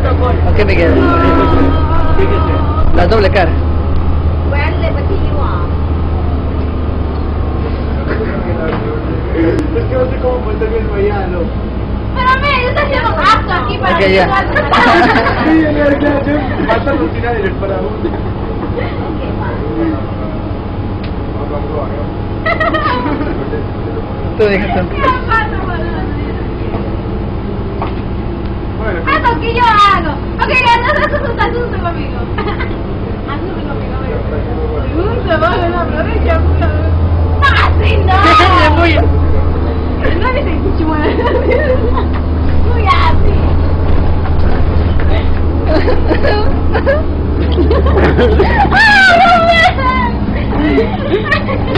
Ok, Miguel. La doble cara. Es que no sé cómo ponerme el vallano. Pero me, yo estoy haciendo gasto aquí para Ok, ya. Sí, vas a alucinar en el paraguas. Tú dejas tanto. Bueno, Haz lo que yo hago. Ok, ya, no se asusta conmigo. Asusta conmigo, asusta, vale, no, aprovecha, mula. No, así no. No dice chuma. Muy así. ¡Ah, no!